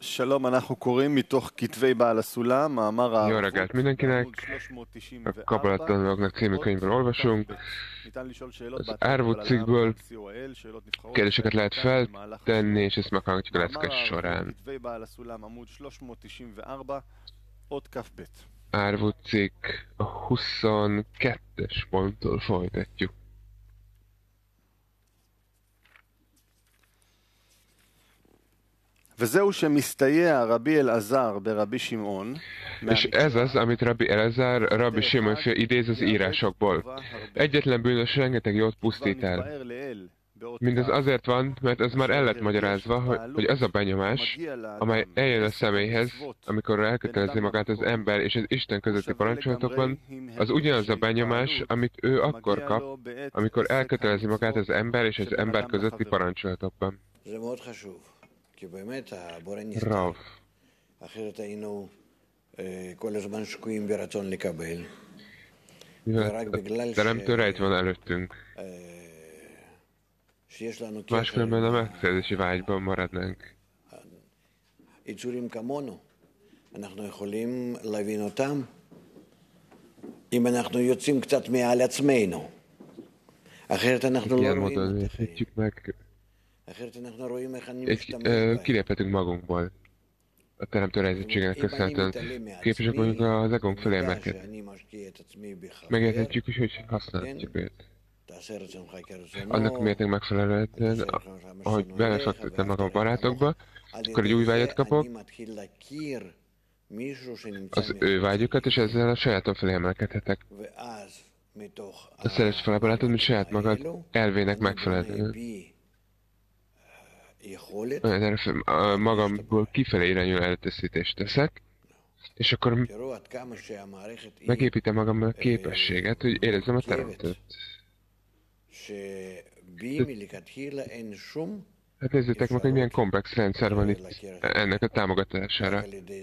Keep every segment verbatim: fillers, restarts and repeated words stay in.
שלום, אנחנו קוראים מתוך כתבי בעל הסולם, מאמר Jó הערבות, reggelt בעמוד mindenkinek! A שלוש מאות תשעים וארבע, Kabbalah-tanulóknak című אות könyvben olvasunk. כ"ב. ניתן לשאול שאלות Az באתר Árvút קבלה cikkből נקודה סי או אל, שאלות נבחרות kérdéseket יישאלו lehet כאן במהלך feltenni, השיעור. és ezt meghallgatjuk a מאמר lecke הערבות, során. כתבי בעל הסולם, עמוד שלוש מאות תשעים וארבע, אות כ"ב. Árvút cikk a huszonkettes ponttól folytatjuk. וזהו שמסתייע רבי אלעזר ברבי שמעון, És ez az, amit Rabbi Elazar, Rabbi Simon fia idéz az írásokból. Egyetlen bűnös rengeteg jót pusztít el. Mindez azért van, mert ez már el lett magyarázva, hogy, hogy az a benyomás, amely eljön a személyhez, amikor elkötelezi magát az ember és az Isten közötti parancsolatokban, az ugyanaz a benyomás, amit ő akkor kap, amikor elkötelezi magát az ember és az ember közötti parancsolatokban. Rav. Mivel a teremtő rejt van előttünk. Máskülönben a megszerzési vágyban maradnánk. יצורים כמונו, אנחנו יכולים להבין אותם אם אנחנו יוצאים קצת מעל עצמנו. אחרת אנחנו לא רואים את החיים. אחרת אנחנו רואים איך אני משתמש בהם. Kiléphetünk magunkból. A teremtő rejtettségének köszönhetően képesek vagyunk az egónk felé emelkedni. Megérthetjük is, hogy használhatjuk őt. Annak mérték megfelelően, ahogy belefektettem magam a barátokba, akkor egy új vágyat kapok, az ő vágyukat, és ezzel a sajátom felé emelkedhetek. A szeress fel a barátod, mint saját magad elvének megfelelően. Magamból kifelé irányuló erőfeszítést teszek, és akkor megépítem magammal a képességet, hogy érezzem a teremtőt. Hát nézzétek meg, hogy milyen komplex rendszer van itt ennek a támogatására.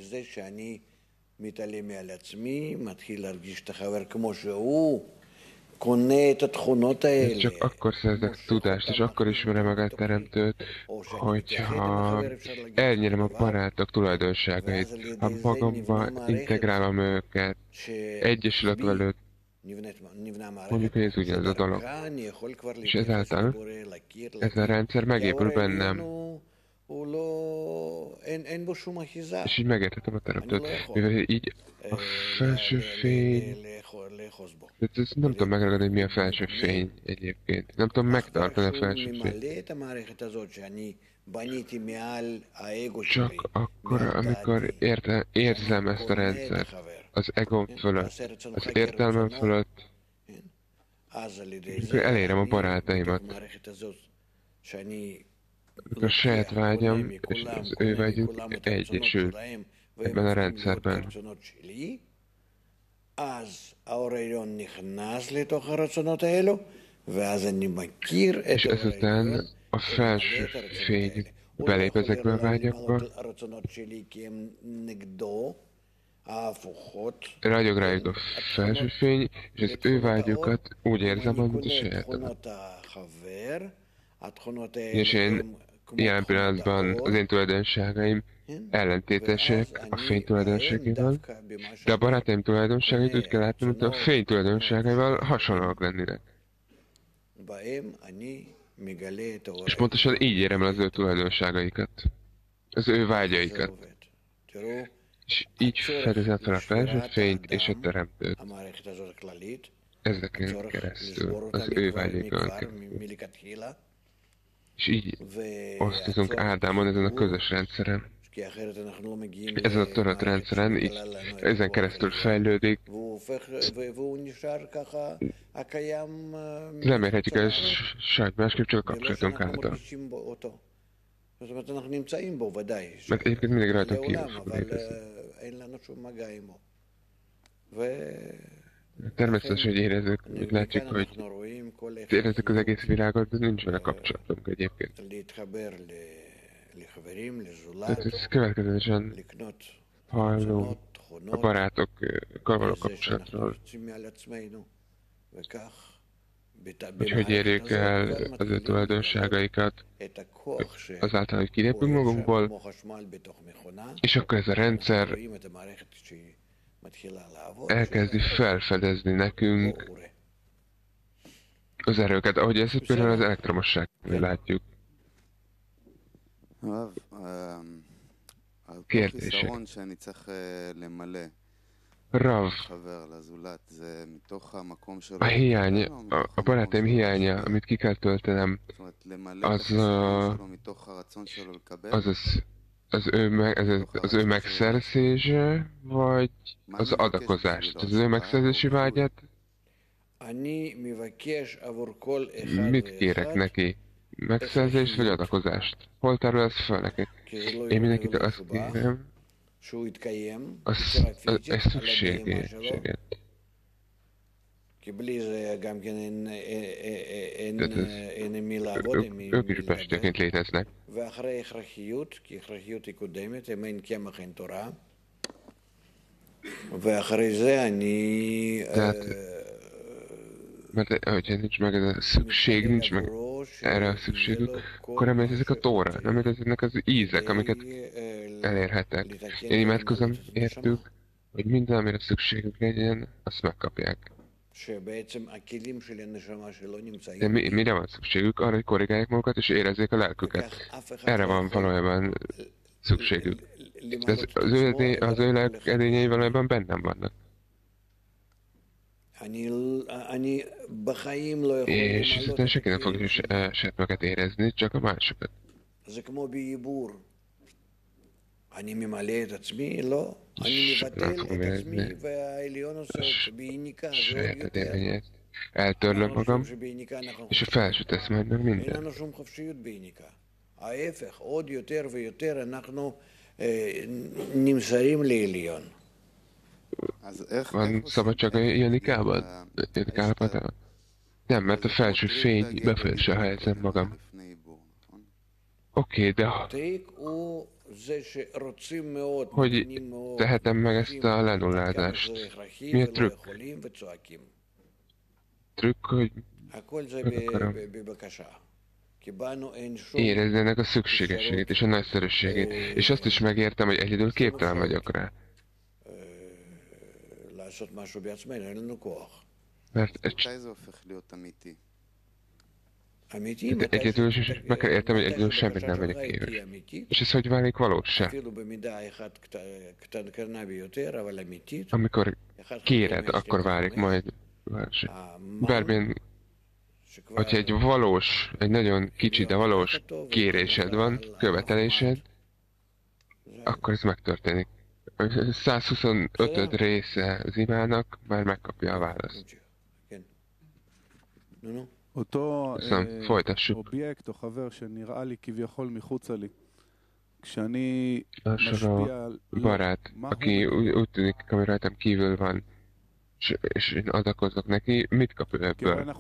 És csak akkor szerzek tudást, és akkor ismerem meg a teremtőt, hogyha elnyerem a barátok tulajdonságait, ha magamba integrálom őket, egyesülök velük, mondjuk, hogy ez ugyanaz a dolog. És ezáltal ez a rendszer megépül bennem. És így megérthetem a teremtőt, mivel így a felső fény... Ezt nem tudom megragadni, hogy mi a felső fény egyébként. Nem tudom megtartani a felső fényt. Csak akkor, amikor érte, érzem ezt a rendszert, az egóm fölött, az értelmem fölött, amikor elérem a barátaimat, amikor a saját vágyam és az ő vágyuk egyesül ebben a rendszerben. És ezután a felső fény belép ezekbe a vágyakba, ragyog rájuk a felső fény, és az ő vágyokat úgy érzem, mint a sajátomat. És én jelen pillanatban az én tulajdonságaim ellentétesek a fény tulajdonságaival, de a barátaim tulajdonságait úgy kell látni, mint a fény tulajdonságaival hasonlóak lennének. És pontosan így érem el az ő tulajdonságaikat, az ő vágyaikat. És így fedezem fel a felső fényt és a teremtőt. Ezeken keresztül, az ő vágyaikon keresztül. És így osztozunk Ádámon ezen a közös rendszeren. Ezen a törött rendszeren, így ezen keresztül fejlődik. Nem érhetjük el saját másképp, csak a kapcsolatunk által. Mert egyébként mindig rajta kívül fog létezni. Természetesen, hogy érezzük, hogy látjuk, hogy érezzük az egész világot, de nincs vele kapcsolatunk egyébként. Tehát ez következetesen hallunk a barátokkal való kapcsolatról. hogy hogy érjék el az ő tulajdonságaikat, azáltal, hogy kilépünk magunkból, és akkor ez a rendszer elkezdi felfedezni nekünk az erőket, ahogy ezt például az elektromosságban látjuk. Kérdések. Rav, a hiány, a, a barátaim hiánya, amit ki kell töltenem, az uh, az, az, az, ő meg, az, az ő megszerzése, vagy az adakozást? Az ő megszerzési vágyat? Mit kérek neki? Megszerzést vagy adakozást? Hol tárul ez fel nekik? Én mindenkit azt kérem, az, az, ez szükségességet. Ők is bestőként léteznek. Tehát, mert hogyha nincs meg ez a szükség, nincs meg erre a szükségük, akkor nem ezek a tóra, nem ezeknek az ízek, amiket elérhetek. Én imádkozom értük, hogy minden, amire szükségük legyen, azt megkapják. De mi, mire van szükségük? Arra, hogy korrigálják magukat és érezzék a lelküket. Erre van valójában szükségük. De az, az, ő, edény, az ő lelk edényei valójában bennem vannak. És ezután senki nem fog saját magát érezni, csak a másokat. És nem fogom érezni a saját edényét. Eltörlöm magam, és a felső tesz majd meg minden. Van szabadság a Janikában? Janik állapotában? Nem, mert a felső fény befolyása helyezem magam. Oké, de hogy tehetem meg ezt a lenullázást? Mi a trükk? Trükk, hogy meg akarom érezni ennek a szükségességét és a nagyszerűségét, és azt is megértem, hogy egyedül képtelen vagyok rá. Mert egyedül is meg kell értem, hogy egyedül semmit nem vagyok képes. És ez hogy válik valósá? Amikor kéred, akkor válik majd valósá. Bármilyen, hogyha egy valós, egy nagyon kicsi, de valós kérésed van, követelésed, akkor ez megtörténik. száz huszonötöd része az imának már megkapja a választ. Aztán folytassuk. Lassan a barát, aki úgy, úgy tűnik, ami rajtam kívül van, és, és én adakozok neki, mit kap ő ebből?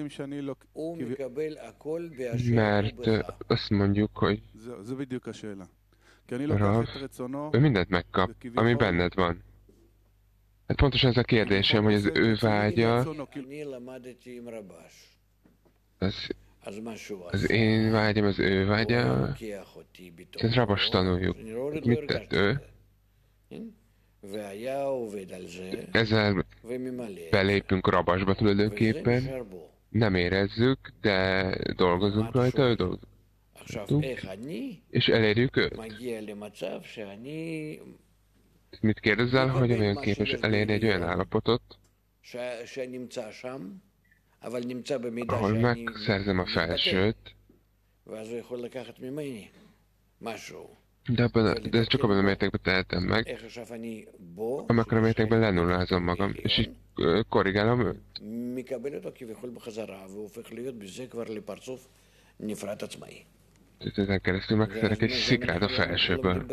Mert azt mondjuk, hogy Rav, ő mindent megkap, ami benned van. Hát pontosan ez a kérdésem, hogy az ő vágya, az, az én vágyam, az ő vágya, ezt Rabas tanuljuk. Mit tett ő? Ezzel belépünk Rabasba tulajdonképpen, nem érezzük, de dolgozunk rajta, ő dolgozik. És elérjük őt. Mit kérdezel, hogy olyan képes elérni egy olyan állapotot, ahol megszerzem a felsőt, de, abban, de ezt csak abban a mértékben tehetem meg, amikor a mértékben lenullázom magam, és így korrigálom őt. Tehát ezen keresztül megszerek egy szikrát a felsőből.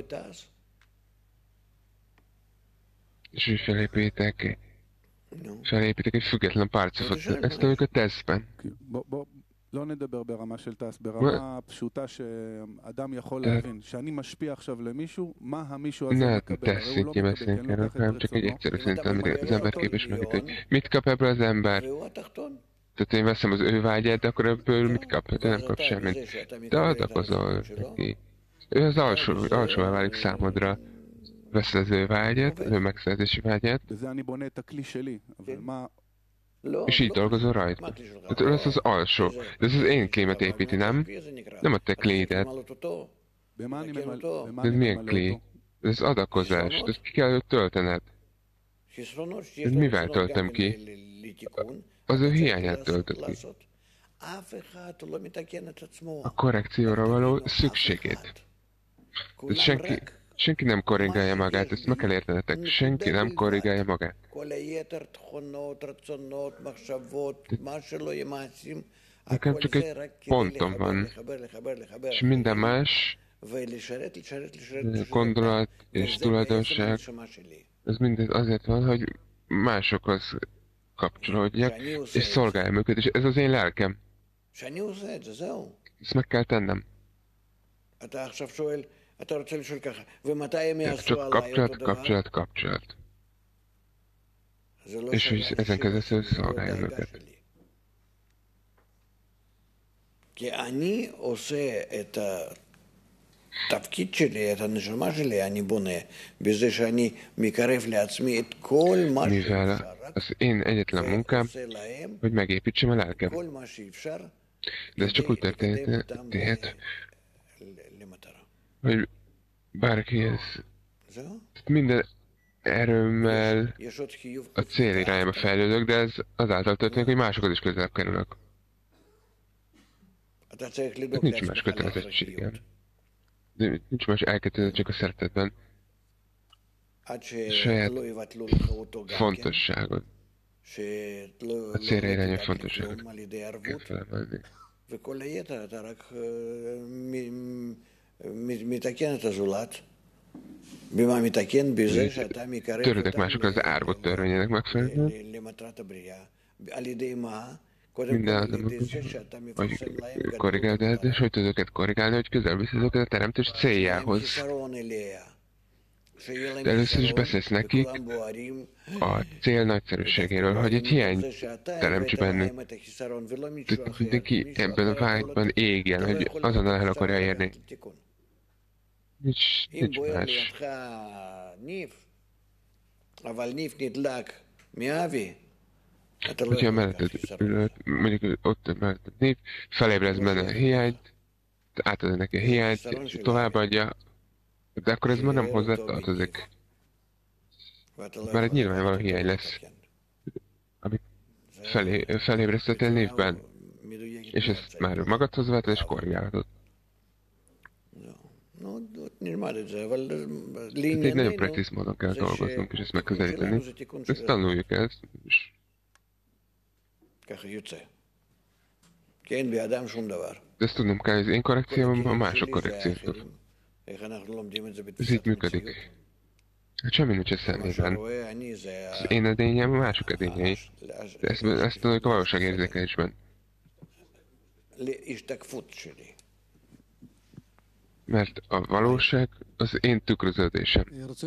És úgy felépítek, felépítek egy független párcifot. Ezt tanuljuk a tesztben. לא נדבר ברמה של טס, ברמה פשוטה שאדם יכול להבין, שאני משפיע עכשיו למישהו, מה המישהו הזה מקבל? הוא לא מקבל, nem csak egy egyszerű szinten, amit az ember képes megíteni. Mit kap ebből az ember? Tehát én veszem az ő vágyát, de akkor ebből mit kap? Hát nem kap semmit. De adakozol neki. Ő az alsó, alsóvá válik számodra. Veszed az ő vágyát, az ő megszerzési vágyát. És így dolgozol rajta. Tehát ő lesz az alsó. De ez az én klémet építi, nem? Nem a te klédet. De ez milyen klé? Ez adakozás. Ezt ki kell töltened. Ez mivel töltöm ki? Az ő hiányát töltött ki. A korrekcióra való szükségét. Tehát senki, senki nem korrigálja magát, ezt meg kell értenetek. Senki nem korrigálja magát. Nekem csak egy pontom van, és minden más gondolat és tulajdonság, ez mindez azért van, hogy másokhoz kapcsolódjak, és szolgáljam őket, és ez az én lelkem. Ezt meg kell tennem. Csak kapcsolat, kapcsolat, kapcsolat. És hogy ezen keresztül szolgáljam őket. התפקיד שלי, את הנשמה שלי, אני בונה בזה שאני מקרב לעצמי את כל מה Mivel az én egyetlen munkám, hogy megépítsem a lelkem. De ez csak úgy történhet, hogy bárki ez minden erőmmel a cél irányába fejlődök, de ez azáltal történik, hogy másokhoz is közelebb kerülök. Nincs más kötelezettségem. De nincs más elkötelezettség a szeretetben. Saját fontosságot. A célra irányú fontosságot kell felemelni. Törődök másokra az árvot törvényének megfelelően. Minden azonban, hogy korrigáld el, és hogy tudod őket korrigálni, hogy közel viszed őket a teremtés céljához. De először is beszélsz nekik a cél nagyszerűségéről, hogy egy hiány teremts bennünk. Tehát mindenki ebben a vágyban égjen, hogy azonnal el akarja érni. Nincs, nincs más. Hogyha melletted ülök, mondjuk ott melletted név, felébrez benne a hiányt, átadja neki a hiányt, és továbbadja, de akkor ez már nem hozzá tartozik. Már egy nyilvánvaló hiány lesz, amit felé, felébresztettél névben, és ezt már magadhoz vetted és korrigálhatod. Tehát egy nagyon precíz módon kell dolgoznunk, és ezt megközelíteni. Ezt tanuljuk ezt, és de ezt tudnom kell, hogy az én korrekciómban mások korrekciók. Ez így működik. Hát semmi nincs a szemében. Az én edényem a mások edényei. De ezt, ezt tanuljuk a valóságérzékelésben. Mert a valóság az én tükröződésem.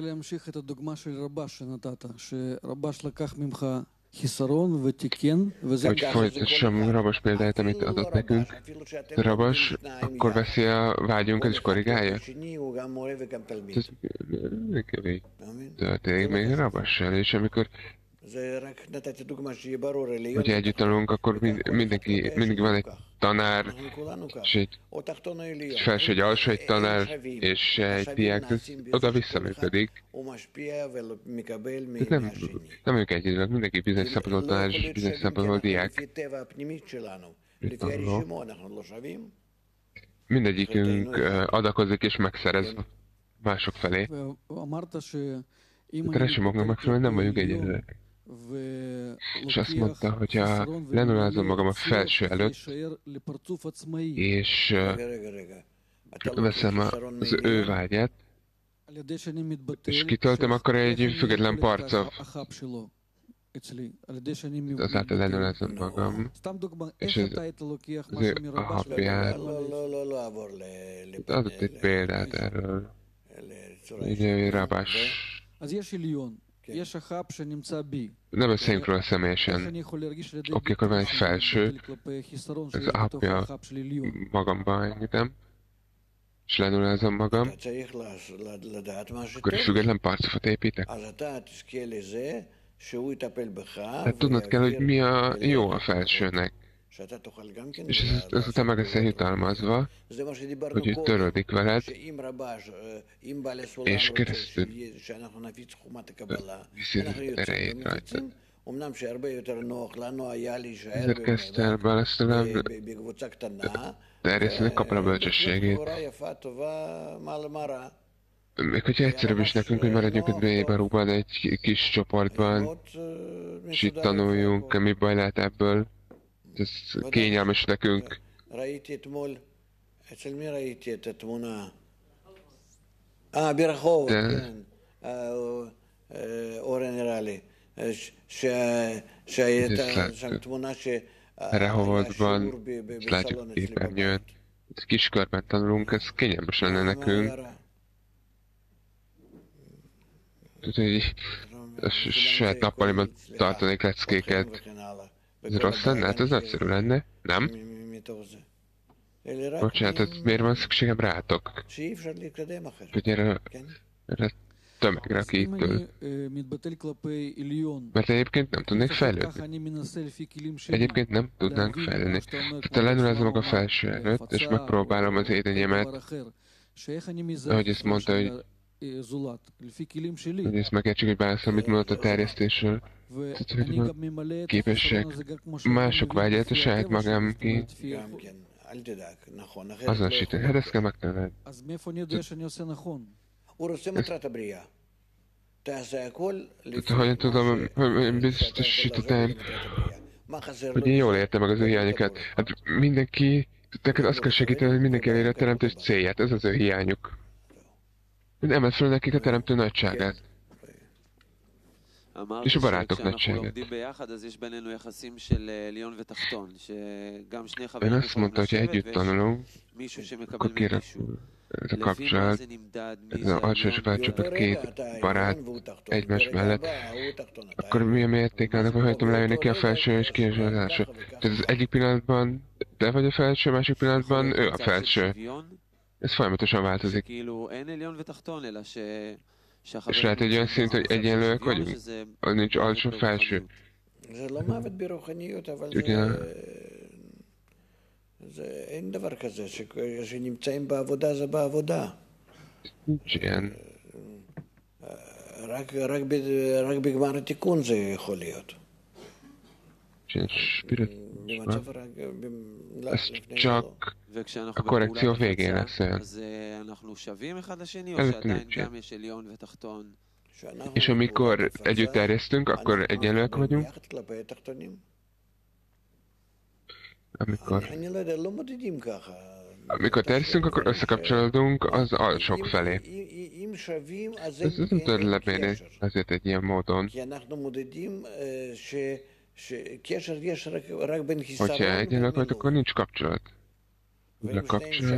Hogy folytassam Rabas példáját, amit adott nekünk. Rabas akkor veszi a vágyunkat és korrigálja? Ez kevés. Történik még Rabassal, és amikor hogyha együtt tanulunk, akkor mindenki, mindig van egy tanár, és egy felső, egy alsó, egy tanár, és egy diák, ez oda-vissza működik. Ez nem, nem vagyunk egyedül, mindenki bizonyos szempontból tanár, és bizonyos szempontból diák. Mindegyikünk adakozik és megszerez mások felé. A resimoknak megfelelően nem vagyunk egyedülek. És azt mondta, hogyha lenullázom magam a felső előtt, és uh, veszem az ő vágyát, és kitöltöm, akkor egy független parca. Azáltal lenullázom magam, és az, az ő a hapját. Adott egy példát erről. Ugye, Rabás. Ne beszéljünk róla személyesen. Oké, akkor van egy felső, ez apja magamba engedem, és lenullázom magam, akkor egy független parcofot építek. Tehát tudnod kell, hogy mi a jó a felsőnek. És ez, ezután meg leszel jutalmazva, hogy ő törődik veled, és keresztül viszi az erejét rajtad. Ezért kezdte el választanám terjeszteni kapra bölcsességét. Még hogyha egyszerűbb is nekünk, hogy maradjunk egy bélybarúban, egy kis csoportban, és itt tanuljunk, mi baj lehet ebből. Ez kényelmes nekünk. De... Rehovodban, ezt látjuk képernyőn. Kis körben tanulunk, ez kényelmes lenne nekünk. Úgyhogy a saját nappaliban tartanék leckéket. Ez rossz lenne? Hát ez nagyszerű lenne, nem? Bocsánat, hát miért van szükségem rátok? Hogy erre, erre tömegre, aki itt ül. Mert egyébként nem tudnék fejlődni. Egyébként nem tudnánk fejlődni. Tehát lenullázom a felső előtt, és megpróbálom az édenyémet, ahogy ezt mondta, hogy hogy ezt megértsük, hogy válaszol, amit mondott a terjesztésről. Tehát, hogy van képesség mások vágyát a saját magámként azonosítani. Hát ezt kell megtanulni. Tehát hogyan tudom, hogy biztosítottam, hogy én jól értem meg az ő hiányokat. Hát mindenki, neked azt kell segíteni, hogy mindenki elérje a teremtés célját, ez az ő hiányuk. Emeld fel nekik a teremtő nagyságát. és a barátok nagyságát. Ön azt mondta, hogy együtt tanulunk, akkor kérem, ez a kapcsolat, ez az alsó és felcsoport két barát egymás mellett, akkor mi a mérték annak, hogy hajtom lejönni ki a felső és ki az alsó. Tehát az egyik pillanatban te vagy a felső, a másik pillanatban ő a felső. Ez folyamatosan változik. És lehet egy olyan szint, hogy egyenlőek vagyunk? Az nincs alsó, felső. Ugye? Nincs ilyen. Ilyen spirituális. Ez csak a korrekció végén lesz olyan. Előtte nincs ilyen. És amikor együtt terjesztünk, akkor egyenlőek vagyunk. Amikor... Amikor terjesztünk, akkor összekapcsolódunk az alsók felé. Ez nem tudod lemérni azért egy ilyen módon. Hogyha egyenlőek vagy, akkor nincs kapcsolat. A kapcsolat,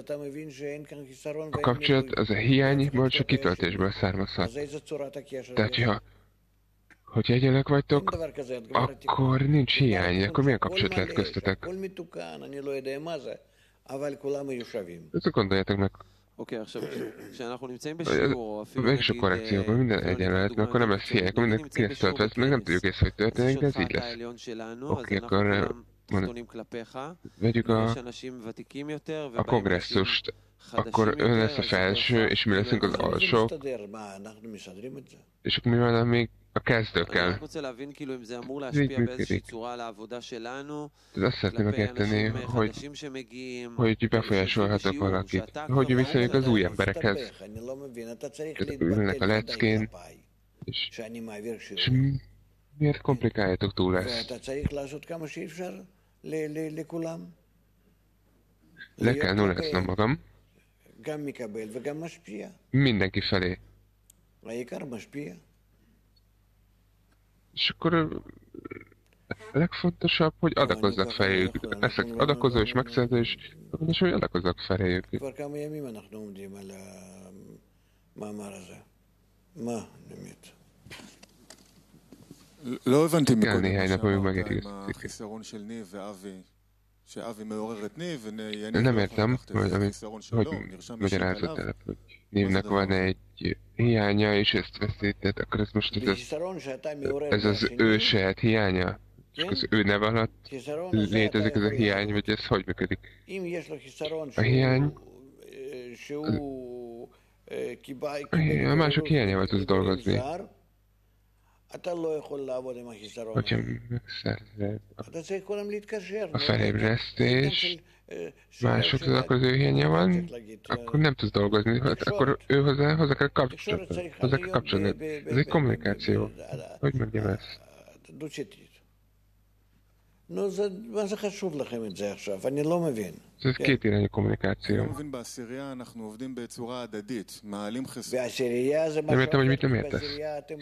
a kapcsolat az a hiányból csak kitöltésből származhat. Tehát, ha, hogyha egyenlőek vagytok, akkor nincs hiány, akkor milyen kapcsolat lehet köztetek? Ezt gondoljátok meg. Végső korrekcióban minden egyenlő lehet, mert akkor nem lesz hiány, akkor mindenki ki lesz töltve, ezt még nem tudjuk észre, hogy történik, de ez így lesz. Oké, akkor vegyük a, a kongresszust, akkor ön lesz a felső, és mi leszünk az alsók, és akkor mi van, amíg a kezdőkkel. Ez így működik. Ez azt szeretném megérteni, hogy, hogy befolyásolhatok valakit. Hogy viszonyuk az új emberekhez. Ülnek a leckén, és, és miért komplikáljátok túl ezt? Le kell nulláznom magam. Mindenki felé. És akkor a legfontosabb, hogy adakozzak feléjük. Leszek adakozó és megszerző, és fontos, hogy adakozzak feléjük. Ma, Kell néhány nap, amíg megérjük. Nem értem, hogy, amit, hogy magyarázott el, hogy Nívnek van egy hiánya, és ezt veszített, akkor ez most ez, ez az ő saját hiánya? És az ő neve alatt létezik ez a hiány, vagy ez hogy működik? A hiány... A mások hiányával tudsz dolgozni. Hogyha megszerzed a felébresztés, másokhoz akkor az ő hiánya van, akkor nem tudsz dolgozni, hát akkor ő hozzá, hozzá kell kapcsolni. Hozzá kell kapcsolni. Ez egy kommunikáció. Hogy mondjam ezt? Ez két irányú kommunikáció. Nem értem, hogy mit nem értesz.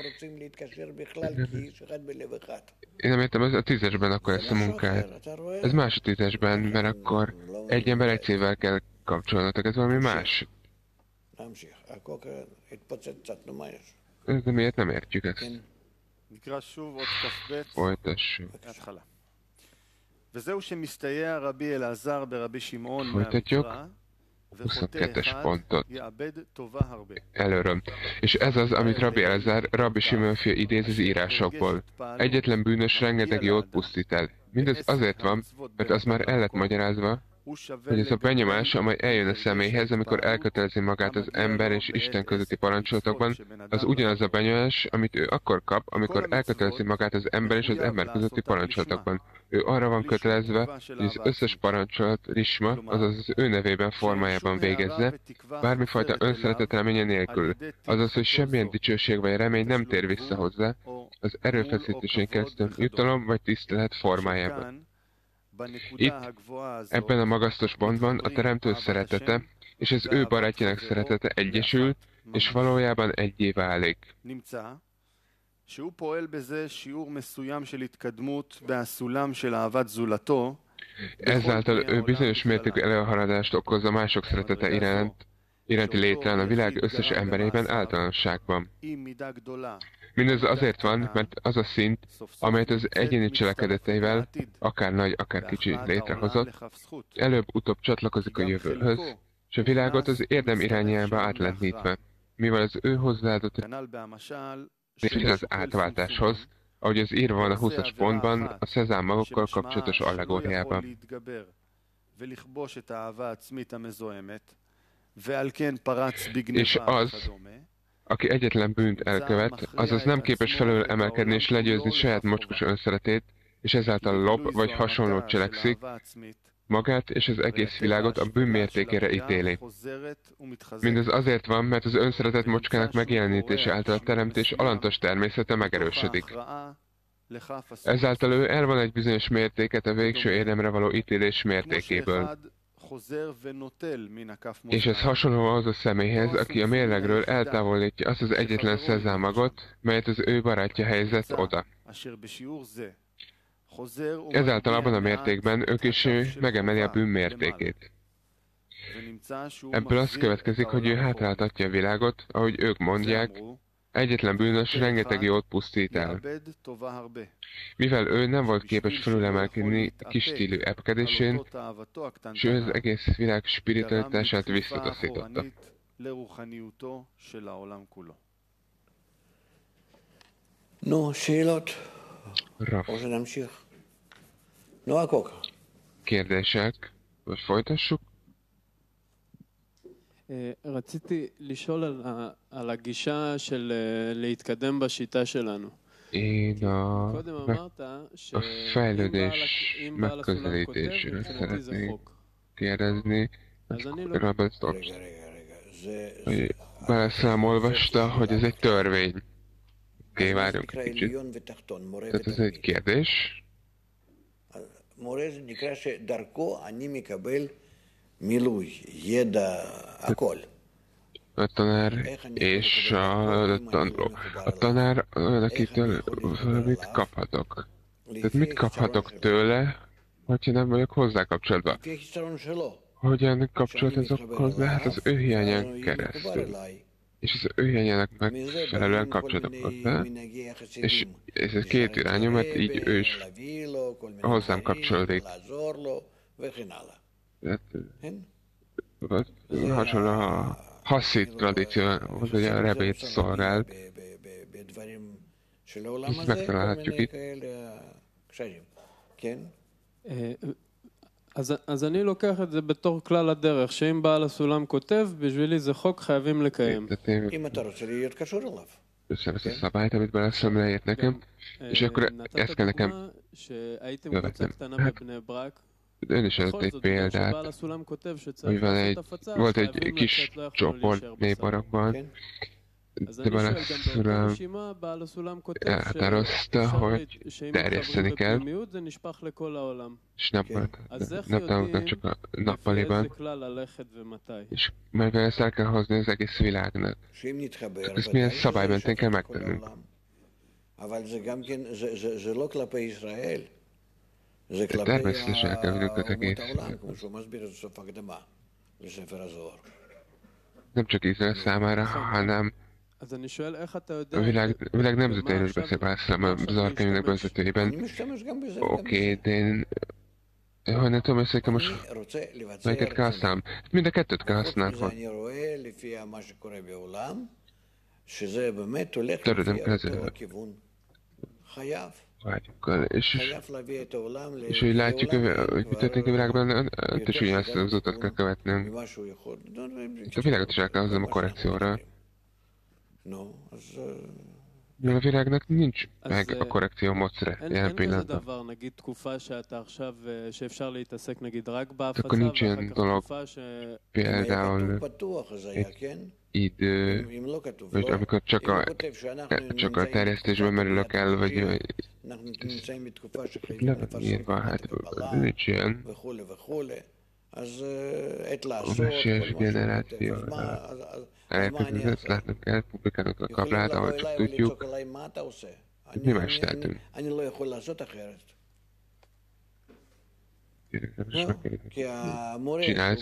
Én nem értem, ez a tízesben akkor ezt a munkát. Ez más a tízesben, mert akkor egy ember egy szívvel kell kapcsolnotok, ez valami más. De miért nem értjük ezt? Folytassuk. Folytatjuk. huszonkettes pontot. Előről. És ez az, amit Rabbi Elazár, Rabbi Simon fia idéz az írásokból. Egyetlen bűnös rengeteg jót pusztít el. Mindez azért van, mert az már el lett magyarázva, hogy ez a benyomás, amely eljön a személyhez, amikor elkötelezi magát az ember és Isten közötti parancsolatokban, az ugyanaz a benyomás, amit ő akkor kap, amikor elkötelezi magát az ember és az ember közötti parancsolatokban. Ő arra van kötelezve, hogy az összes parancsolat risma, azaz az ő nevében formájában végezze, bármifajta önszeretet reménye nélkül, azaz, hogy semmilyen dicsőség vagy remény nem tér vissza hozzá, az erőfeszítésén keresztül jutalom vagy tisztelet formájában. Itt, ebben a magasztos pontban a Teremtő szeretete és az ő barátjának szeretete egyesül, és valójában egyé válik. Ezáltal ő bizonyos mértékű előrehaladást okoz a mások szeretete iránt, iránti létrán a világ összes emberében általánosságban. Mindez azért van, mert az a szint, amelyet az egyéni cselekedeteivel, akár nagy, akár kicsi létrehozott, előbb-utóbb csatlakozik a jövőhöz, és a világot az érdem irányába átlendítve, mivel az ő hozzáadott az átváltáshoz, ahogy az írva van a huszas pontban, a szezám magokkal kapcsolatos allegóriában. És az, aki egyetlen bűnt elkövet, azaz nem képes felül emelkedni és legyőzni saját mocskos önszeretét, és ezáltal lop vagy hasonlót cselekszik, magát és az egész világot a bűn mértékére ítéli. Mindez azért van, mert az önszeretet mocskának megjelenítése által a teremtés alantas természete megerősödik. Ezáltal ő elvon egy bizonyos mértéket a végső érdemre való ítélés mértékéből. És ez hasonló az a személyhez, aki a mérlegről eltávolítja azt az egyetlen szezámagot, melyet az ő barátja helyezett oda. Ezáltal abban a mértékben ők is megemeli a bűn mértékét. Ebből az következik, hogy ő hátráltatja a világot, ahogy ők mondják, egyetlen bűnös rengeteg jót pusztít el. Mivel ő nem volt képes felülemelkedni kis stílű epkedésén, és ő az egész világ spiritualitását visszataszította. No, שאלות? Raf. או שנמשיך? נועה קוקה. Kérdések? Vagy folytassuk? רציתי לשאול על, על הגישה של להתקדם בשיטה שלנו. Én a, a fejlődés megközelítésről szeretnék kérdezni. Robert Stokes, hogy Beleszám olvasta, hogy ez egy törvény. Oké, várjunk egy kicsit. Tehát ez egy kérdés. A tanár és a tanuló. A tanár olyan, akitől mit kaphatok? Tehát mit kaphatok tőle, hogyha nem vagyok hozzá kapcsolatban? Hogyan kapcsolat azok hozzá? Hát az ő hiányán keresztül. és az ő hiányának megfelelően kapcsolatok hozzá, és ez két irányú, mert így ő is hozzám kapcsolódik. Tehát, hasonló a hasszid tradícióhoz, hogy a rebét szolgált. Ezt megtalálhatjuk itt. אז, אז אני לוקח את זה בתור כלל הדרך, שאם בעל הסולם כותב, בשבילי זה חוק חייבים לקיים. אם אתה רוצה להיות קשור אליו. Össze ezt a szabályt, amit beleszem leírt nekem, és akkor ezt kell nekem követnem. Hát, ön is adott egy példát, hogy van egy, volt egy kis csoport néparakban, de Balaszulam elhatározta, hogy terjeszteni kell, és napban csak a nappaliban, és majd ezt el kell hozni az egész világnak. Csak ezt milyen szabálymentén kell megtennünk. Természetesen el kell vinnünk az egész. Nem csak Izrael számára, hanem a világ, a világ nemzeteiről is beszél Bászlám a Zarkönyvnek vezetőjében. Oké, de én... Hogy nem tudom össze, hogy most melyiket kell használnom. Mind a kettőt kell használnom. Törődöm ezzel. Vágyokkal, és, és hogy látjuk, hogy mi történik a világban, ott is ugyanazt az utat kell követnünk. A világot is el kell hozzam a korrekcióra. De a világnak nincs meg a korrekció módszere jelen pillanatban. Akkor nincs ilyen dolog, például egy idő, hogy amikor csak a, csak a terjesztésben merülök el, vagy le van írva, hát nincs ilyen. A mesélyes generációra elépítünk, ezt látnunk kell, publikálnunk a kablát, ahol csak tudjuk, hogy mi más tehetünk. Csinálsz,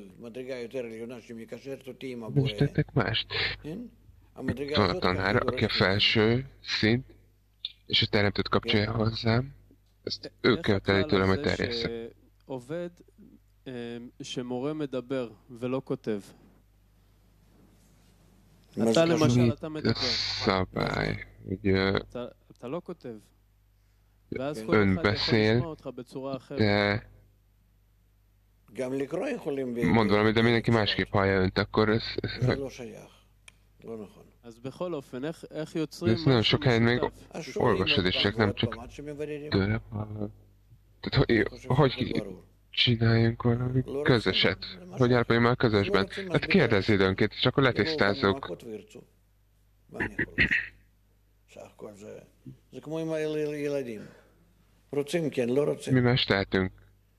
most tettek mást. Van a tanár, aki a felső szint, és a teremtőt kapcsolja hozzám, ezt ő követeli tőlem, hogy terjesszek. שמורה מדבר ולא כותב. אתה למשל, אתה מדבר. szabály, hogy אתה לא כותב. ön beszél, de mond valamit, de mindenki másképp hallja önt, akkor ez... Ez nagyon sok helyen még olvasod, és csak nem csak tőle hallod. Tehát hogy, hogy csináljunk valami közöset, hogy árpaljunk már közösben. Hát kérdezz időnként, és akkor letisztázzuk. Mi más tehetünk?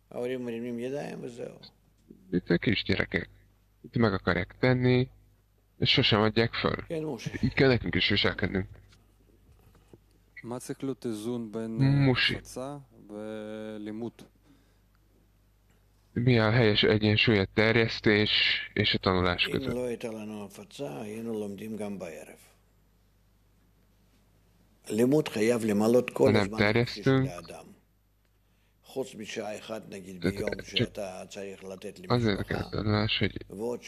Itt a kisgyerekek. Itt meg akarják tenni, és sosem adják föl. Így kell nekünk is viselkednünk. Musi. Mi a helyes egyensúly a terjesztés és a tanulás között? Ha nem terjesztünk, azért kell tanulás, hogy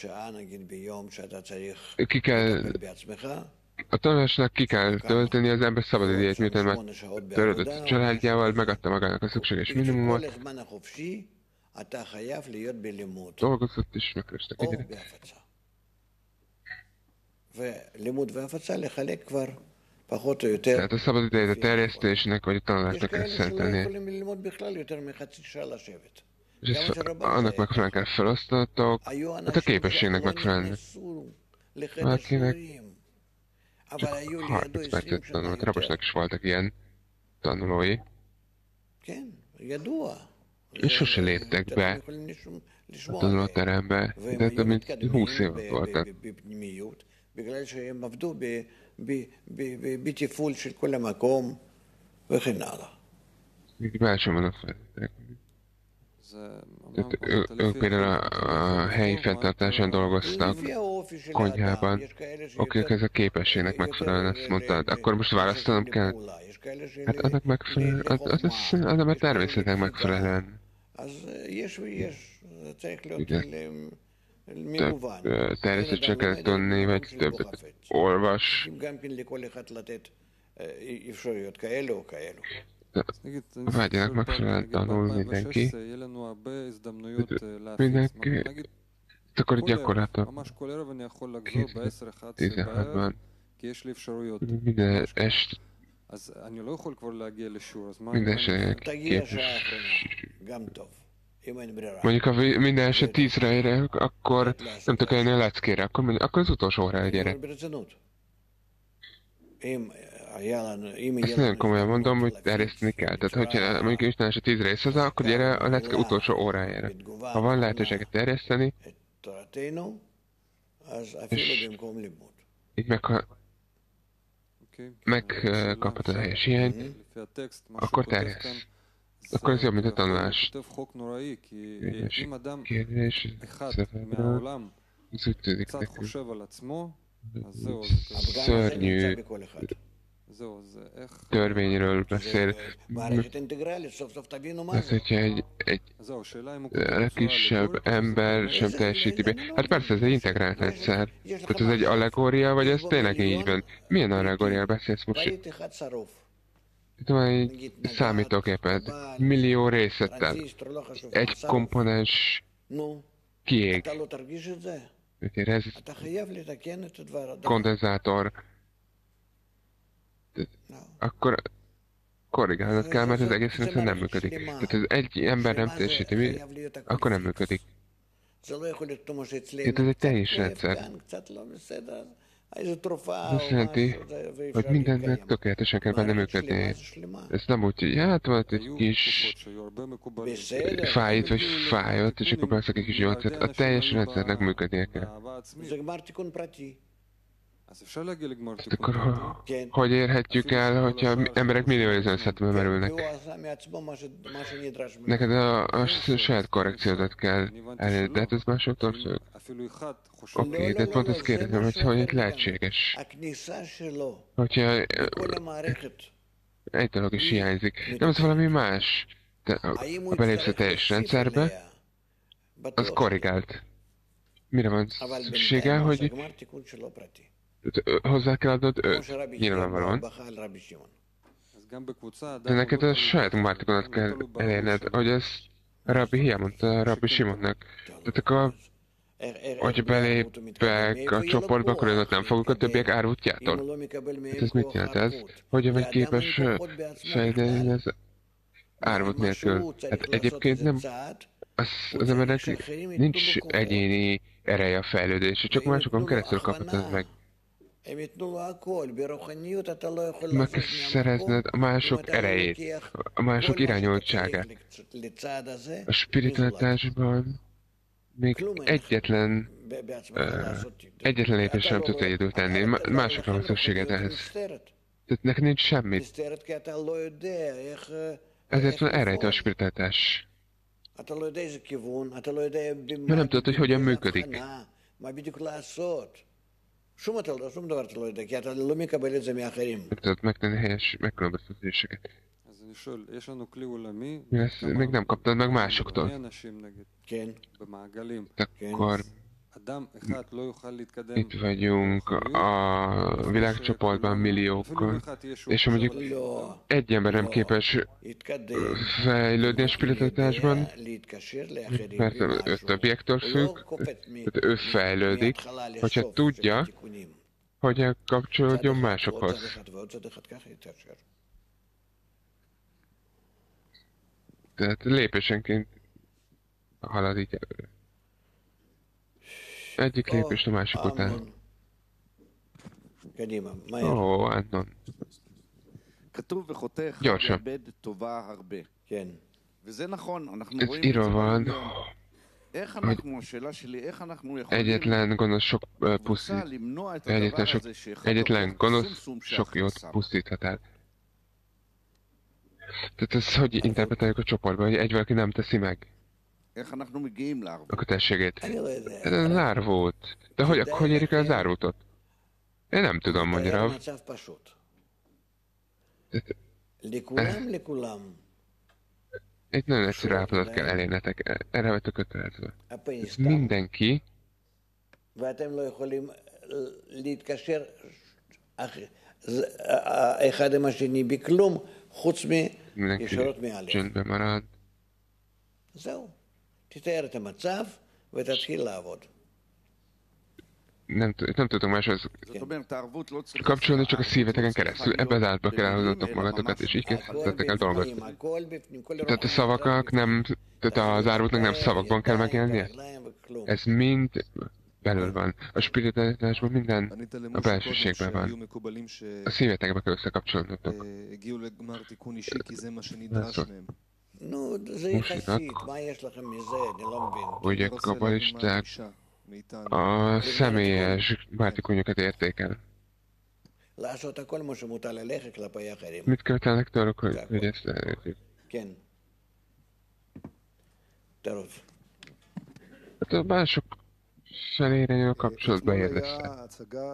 ki kell, a tanulásnak ki kell tölteni az ember szabad idejét, miután már törődött a családjával, megadta magának a szükséges minimumot, dolgozott és megkerestek a gyerek. Tehát a szabad idejét a terjesztésnek vagy a tanulásnak kell szentelni. És ezt annak megfelelően kell felosztatok, hát a képességnek megfelelően. Valakinek csak harminc percet tanult, Rabosnak is voltak ilyen tanulói. És sose léptek be a tanulóterembe, de több mint húsz év voltak. Így belső van a feltétek. Tehát ő, ők például a, a helyi fenntartásán dolgoztak konyhában, akik ez a képességnek megfelelően ezt mondtad, akkor most választanom kell. Hát annak megfelelően, az, az, az, az a természetnek megfelelően. Több természetesen kell tudni, vagy többet olvas. Vágyának megfelelően tanul mindenki. Mindenki. Akkor gyakorlatok. tizenhatban. Minden est. Minden eset képes. Mondjuk, ha minden eset tízre érek, akkor nem tudok eljönni a leckére, akkor, mondjuk, akkor az utolsó órára gyere. Ezt nagyon komolyan mondom, hogy terjeszteni kell. Tehát, hogyha mondjuk minden eset tíz rész az, akkor gyere a lecke utolsó órájára. Ha van lehetőséget terjeszteni, és így megha... megkaphatod a helyes hiányt, akkor terjesz. Akkor ez jobb, mint a tanulás. Kérdés, szefebről, ez úgy tűnik nekünk. Szörnyű törvényről beszél. Az, hogyha egy, egy legkisebb ember sem teljesíti be. Hát persze, ez egy integrált rendszer. Tehát ez egy allegória, vagy ez tényleg így van? Milyen allegóriáról beszélsz most? Itt van egy számítógéped, millió részlettel. Egy komponens kiég. Ez kondenzátor. Akkor korrigálnod kell, mert az egész rendszer nem működik. Tehát ez egy ember nem teljesíti, mi? Akkor nem működik. Itt ez egy teljes rendszer. Ez azt jelenti, hogy mindennek tökéletesen kell benne működni. Ez nem úgy, hogy hát volt egy kis fájt vagy fájot, és akkor beszek egy kis gyógyszert. A teljes rendszernek működnie kell. Ezt akkor hogy érhetjük el, hogyha emberek milliói összetetbe merülnek? Neked a, a saját korrekciódat kell elérni, de hát ez másoktól függ. Oké, okay, de pont azt kérdezem, hogy hogy lehetséges. Hogyha egy dolog is hiányzik, nem az valami más. De ha belépsz a teljes rendszerbe, az korrigált. Mire van szüksége, hogy hozzá kell adnod öt, nyilvánvalóan. De neked a saját mártikonat kell elérned, hogy ez Rabbi Hia mondta Rabbi Simonnak. Tehát akkor, hogyha belépek a csoportba, akkor önök nem fogok a többiek árvútjától. Hát ez mit jelent ez? Hogyan vagy képes fejlődni ez árvút nélkül? Hát egyébként nem, az, az embernek nincs egyéni ereje a fejlődésre, csak másokon keresztül kaphatod meg. Meg kell szerezned a mások erejét, a mások irányultságát. A spiritualitásban még egyetlen, uh, egyetlen lépés sem tudsz egyedül tenni, másokra van szükséged ehhez. Tehát neked nincs semmit. Ezért van elrejtő a spiritualitás. Mert nem tudod, hogy hogyan működik. Nem tudod megtenni helyes megkülönböztetéseket. Ezt még nem kaptad meg másoktól. Akkor itt vagyunk a világcsoportban milliókkal, és mondjuk egy ember nem képes fejlődni a spiritualitásban, mert ő többiektől függ, tehát ő fejlődik, hogyha tudja, hogy kapcsolódjon másokhoz. Tehát lépésenként halad így előre. Egyik lépést a másik után. Ó, Anton. Gyorsan. Ez írva van, hogy egyetlen gonosz sok uh, pusztít. Egyetlen, sok, egyetlen gonosz sok jót pusztíthat el. Tehát ez hogy interpretáljuk a csoportban, hogy egy valaki nem teszi meg? a kötelességét. Ez az árvót. De hogy, hogy érik el az árvótot? Én nem tudom, mondja Rav. Egy nagyon egyszerű állapotot kell elérnetek, erre vagytok kötelezve. Ez mindenki... mindenki csöndben marad. Nem, nem tudok máshoz kapcsolni, csak a szíveteken keresztül. Ebbe az átba kell elhozzatok magatokat, és így kezdhetek el dolgozni. Tehát a szavaknak nem, tehát az árvóknak nem szavakban kell megjelennie? Ez mind belül van. A spiritualitásban minden a belsőségben van. A szívetekbe kell összekapcsolnotok. Musiknak, ugye kabalisták a személyes bártikunyokat értékel. Mit követelnek tőlük, hogy, hogy ezt elérjük? Hát a mások felére a kapcsolatba érdezel.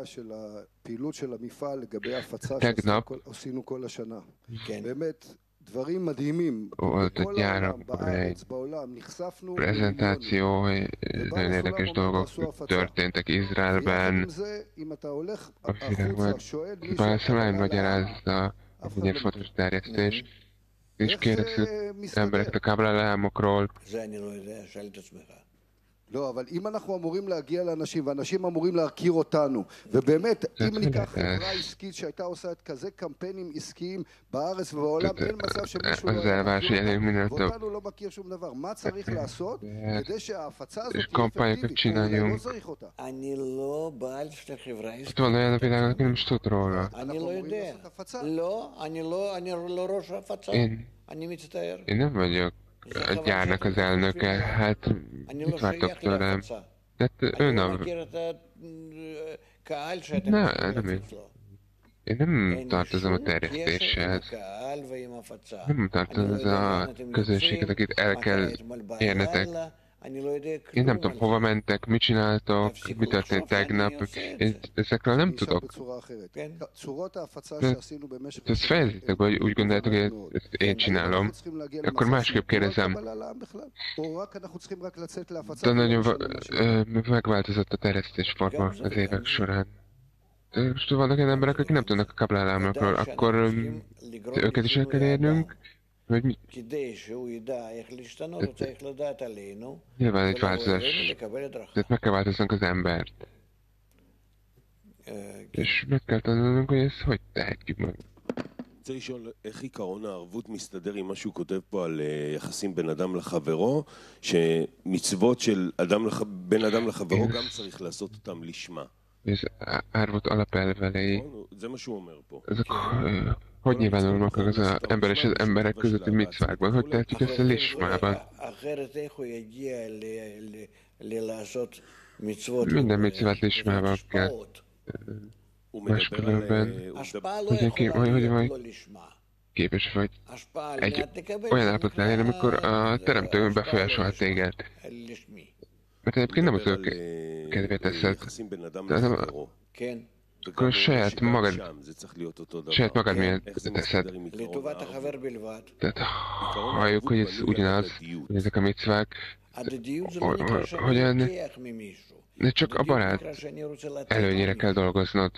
Tegnap volt a gyárakban egy prezentáció, nagyon érdekes dolgok történtek Izraelben, a világban. Bálszal elmagyarázta, hogy egy fontos terjesztés, és kérdezzük embereket a káblálámokról. לא, אבל אם אנחנו אמורים להגיע לאנשים, ואנשים אמורים להכיר אותנו, ובאמת, אם ניקח חברה עסקית שהייתה עושה את כזה קמפיינים עסקיים בארץ ובעולם, אין מצב שמישהו לא מכיר אותנו, ואותנו לא מכיר שום דבר. מה צריך לעשות כדי שההפצה הזאת תהיה אפקטיבית? אני לא צריך אותה. אני לא בעל של חברה עסקית. אני לא יודע. לא, אני לא ראש ההפצה. אני מצטער. Én nem vagyok a gyárnak az elnöke, hát mit vártok tőlem? Hát ön a... Ne, nem én. Én nem tartozom a terjesztéshez. Nem tartozom a közönséget, akit el kell érnetek. Én nem tudom, hova mentek, mit csináltok, mi történt tegnap, én ezekről nem tudok. Ezt fejezitek be, hogy úgy gondoljátok, hogy ezt én csinálom, akkor másképp kérdezem. De nagyon megváltozott a terjesztés forma az évek során. Most vannak olyan emberek, akik nem tudnak a kablálámokról, akkor őket is el kell érnünk. Vagy mi? Nyilván egy változás. Tehát meg kell változnunk az embert. És meg kell tanulnunk, hogy ezt hogy tehetjük meg. רוצה לשאול איך עיקרון הערבות מסתדר עם מה שהוא כותב פה על יחסים בין אדם לחברו, שמצוות של בין אדם לחברו גם צריך לעשות אותם לשמה. Ez árvot alapelvelei. זה מה שהוא אומר פה. Hogy nyilvánulnak az ember és az emberek közötti micvákban? Hogy tehetjük ezt a lismában? Minden micvát lismában kell. Máskülönben, hogy vagy képes vagy egy olyan állapot elérni, amikor a teremtő befolyásolhat téged. Mert egyébként nem az ő kedvét teszed, hanem akkor saját magad, saját magad milyen teszed. Tehát halljuk, hogy ez ugyanaz, hogy ezek a micvák, hogyan, de csak a barát előnyére kell dolgoznod.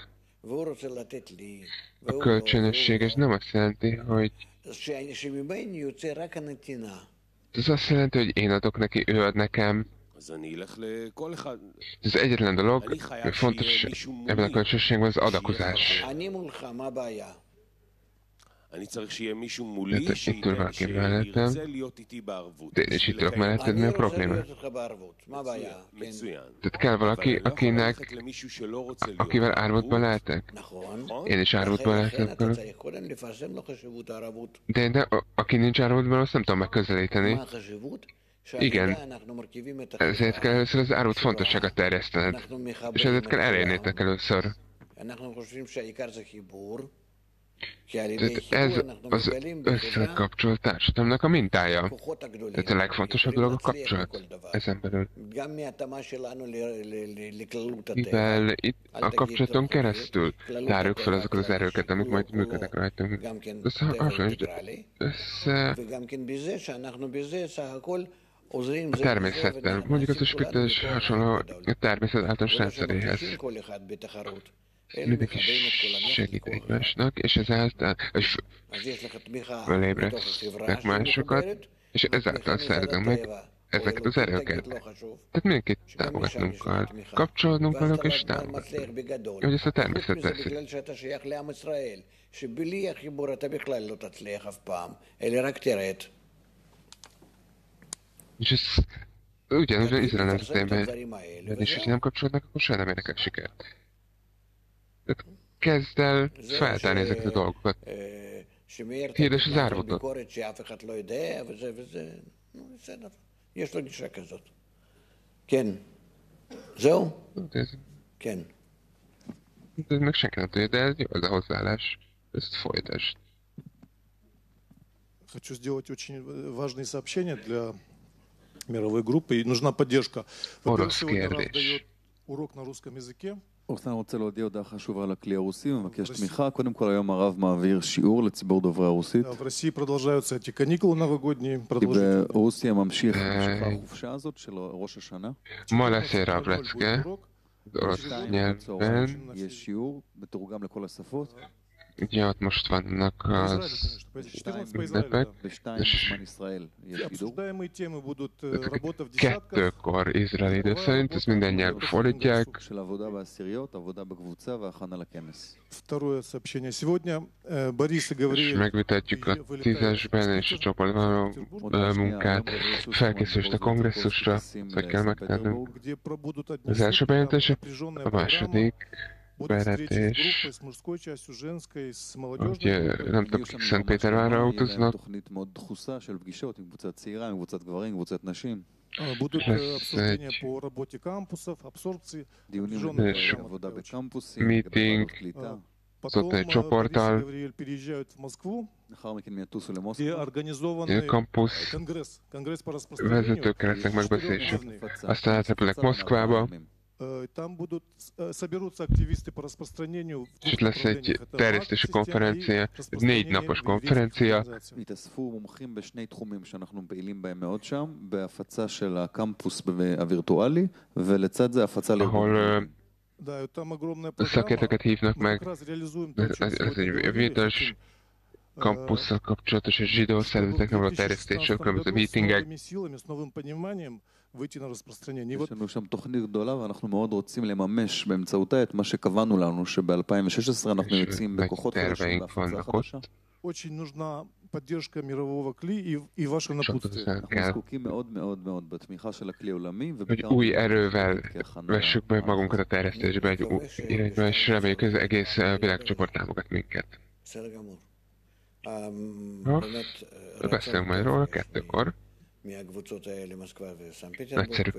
A kölcsönösséges nem azt jelenti, hogy ez azt jelenti, hogy én adok neki, ő ad nekem. Ez egyetlen dolog, ami fontos ebben a kölcsönösségben az adakozás. Tehát itt ül valaki mellettem, de és itt ülök melletted, mi a probléma? Tehát kell valaki, akinek, akivel árvótban lehetek? Én is árvótban lehetek. De, de aki nincs árvótban, azt nem tudom megközelíteni. Igen, ezért kell először az árut fontosságát terjesztened, és ezért kell elérnétek először. Tehát ez az összekapcsolt társadalomnak a mintája. Tehát a legfontosabb dolog a kapcsolat ezen belül. Mivel itt a kapcsolaton keresztül tárjuk fel azokat az erőket, amik majd működnek rajtunk. Ez hasonlít. Ez a természettel. Mondjuk az a spirituális hasonló a természet általános rendszeréhez. Mindenki segít egymásnak, és ezáltal fölébresztek másokat, és ezáltal szerzem meg ezeket az erőket. Tehát mindenkit támogatnunk kell, kapcsolódnunk velük és támogatnunk. Hogy ezt a természet teszi. És ez ugyanúgy az Izrael esetében is, hogy nem kapcsolódnak, akkor soha nem érnek el sikert. Tehát kezd el feltárni ezeket a dolgokat. Hirdes az árvatot. Ez meg senki nem tudja, de ez jó, az a hozzáállás. Ezt folytasd. Хочу сделать очень важные сообщения для мировой группы, и нужна поддержка. Во-первых, сегодня Рав дает урок на русском языке. אורסן רוצה להודיע הודעה חשובה על הכלי הרוסי ומבקש תמיכה. קודם כל היום הרב מעביר שיעור לציבור דוברי הרוסית. כי ברוסיה ממשיך החופשה הזאת של ראש השנה. מה lesz egy rablecke, orosz nyelven. יש שיעור מתורגם לכל השפות. Ugye ott most vannak az ünnepek, és kettőkor izraeli idő szerint, ezt minden nyelvű fordítják. És megvitatjuk a tízesben és a csoportban a munkát, felkészülést a kongresszusra, hogy kell megtennünk. Az első bejelentése, a második bejelentés, ugye nem tudom, Szentpétervárra utaznak. Lesz egy meeting, ott egy csoporttal, kampusz vezetőkkel lesznek megbeszélések, aztán átrepülnek Moszkvába. És itt lesz egy terjesztési konferencia, egy négy napos konferencia. Ahol szakértőket hívnak meg, ez egy virtuális kampusszal kapcsolatos és zsidó szervezeteknek való terjesztésről, különböző meetingek. יש לנו שם תוכנית גדולה ואנחנו מאוד רוצים לממש באמצעותה את מה שקבענו לנו שב-אלפיים ושש עשרה אנחנו יוצאים בכוחות חדשים בהפצה חדשה. очень нужна поддержка мирового кли и ваше напутствие. אנחנו זקוקים מאוד מאוד מאוד בתמיכה של הכלי העולמי hogy új erővel vessük be magunkat a terjesztésbe egy új irányba, és reméljük, hogy az egész világcsoport támogat minket. Beszélünk majd róla kettőkor. Nagyszerű.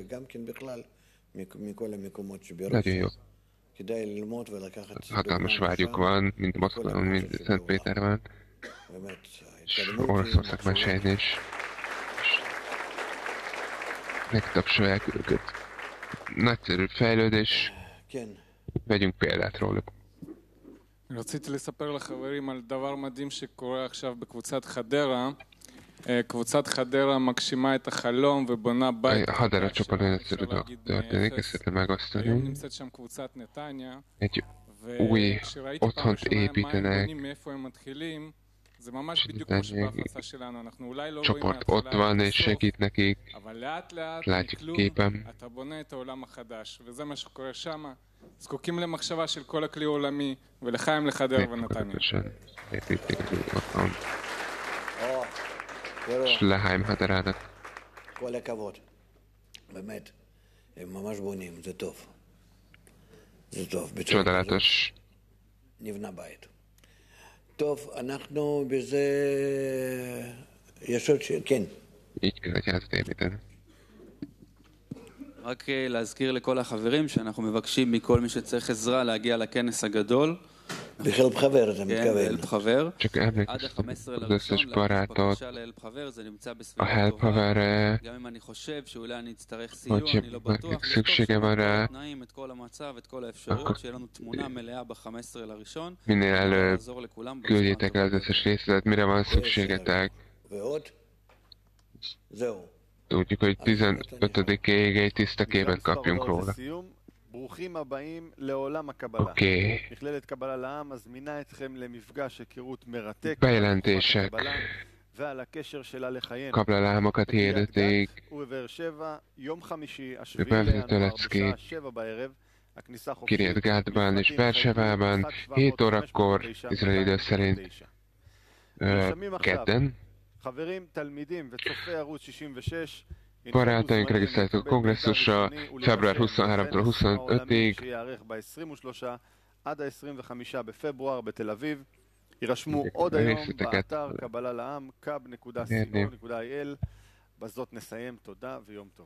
Nagyon jó. Hatalmas vágyuk van, mind Moszkvában, mind Szentpéterben. És Oroszország mesélni is. Megtapsolják őket. Nagyszerű fejlődés. Vegyünk példát róluk. רציתי לספר לחברים על דבר מדהים שקורה עכשיו בקבוצת חדרה. קבוצת חדרה מגשימה את החלום ובונה בית. Hadera csoport nagyszerű történik, ezt szeretném megosztani. היום נמצאת שם קבוצת נתניה. Egy új otthont építenek. זה ממש בדיוק כמו שבהפצה שלנו, אנחנו אולי לא רואים csoport ott van és segít nekik. אבל לאט לאט Látjuk képen. אתה בונה את העולם החדש, וזה מה שקורה שם. זקוקים למחשבה של כל הכלי העולמי, ולחיים לחדרה ונתניה. Leháim Haderának. כל הכבוד, באמת, הם ממש בונים, זה טוב. זה טוב. Csodálatos. נבנה בית. טוב, אנחנו בזה... יש עוד ש... כן. Így kell, hogy ezt építeni. רק להזכיר לכל החברים שאנחנו מבקשים מכל מי שצריך עזרה להגיע לכנס הגדול בחלב חבר אתה מתכוון. באלב חבר. Csak emlékeztem az összes barátot a helphaverre, hogyha nekik szüksége van rá, akkor minél előbb küldjétek el az összes részletet, mire van szükségetek. Úgy, hogy tizenötödikéig egy tiszta képet kapjunk róla. ברוכים הבאים לעולם הקבלה. אוקיי. מכללת קבלה לעם מזמינה אתכם למפגש היכרות מרתק. bejelentések. ועל הקשר שלה לחיינו. Kablalámokat hirdetik. ובבאר שבע, יום חמישי, השביעי לינואר, בשעה שבע בערב, הכניסה חופשית. Kiryat Gátban és Bersevában, hét órakor, izraeli idő szerint, kedden. חברים, תלמידים וצופי ערוץ שישים ושש, Barátaink regisztráltak a kongresszusra február huszonharmadikától huszonötödiig. עד ה-עשרים וחמישה בפברואר בתל אביב. יירשמו עוד היום באתר קבלה לעם, קאב נקודה סי או נקודה איי אל. בזאת נסיים, תודה ויום טוב.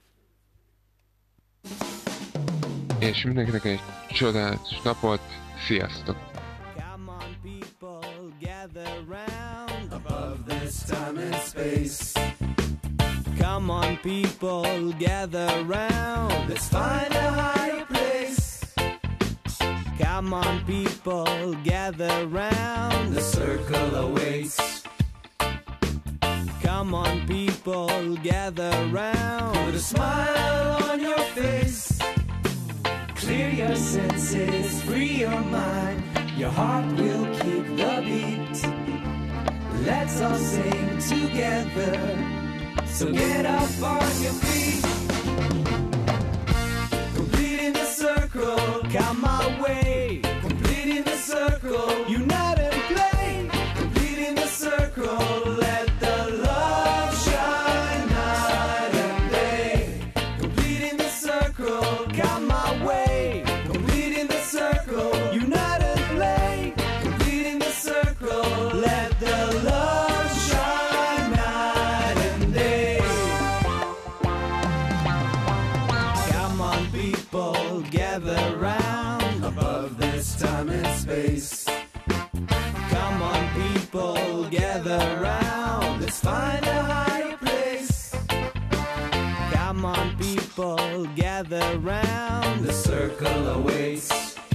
És mindenkinek egy csodás napot, sziasztok! Come on people, gather round above this time and space. Come on people, gather round, let's find a higher place. Come on people, gather round, the circle awaits. Come on people, gather round, put a smile on your face. Clear your senses, free your mind, your heart will keep the beat. Let's all sing together. So get up on your feet. Completing the circle, come my way. Completing the circle, unite and play. Completing the circle, let the love shine night and day. Completing the circle, come my way. Completing the circle, unite and play. Completing the circle, let the love shine night and day. Gather round above this time and space. Come on people, gather round, let's find a higher place. Come on people, gather round, the circle awaits.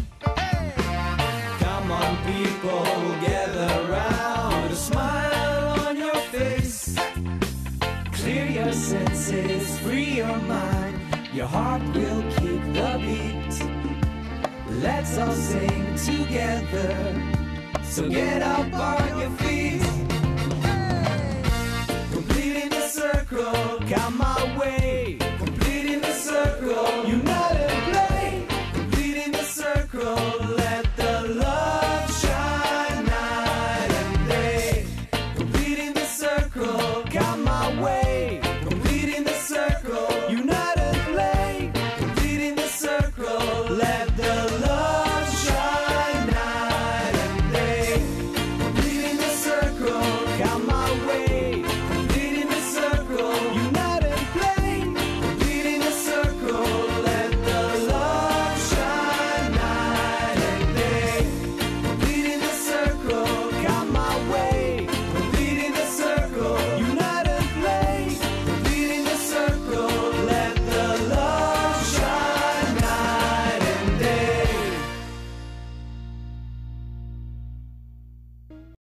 Come on people, gather round, a smile on your face. Clear your senses, free your mind, your heart will keep the beat. Let's all sing together. So get up on